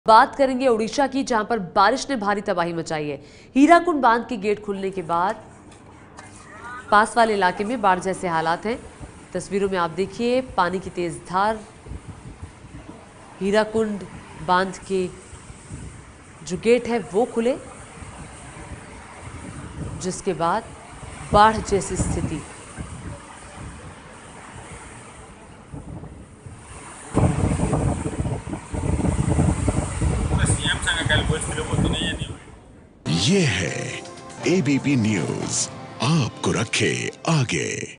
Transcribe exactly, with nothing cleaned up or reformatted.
बात करेंगे उड़ीसा की, जहां पर बारिश ने भारी तबाही मचाई है। हीराकुंड बांध के गेट खुलने के बाद पास वाले इलाके में बाढ़ जैसे हालात हैं। तस्वीरों में आप देखिए पानी की तेज धार। हीराकुंड बांध के जो गेट है वो खुले, जिसके बाद बाढ़ जैसी स्थिति। ये है एबीपी न्यूज़, आपको रखे आगे।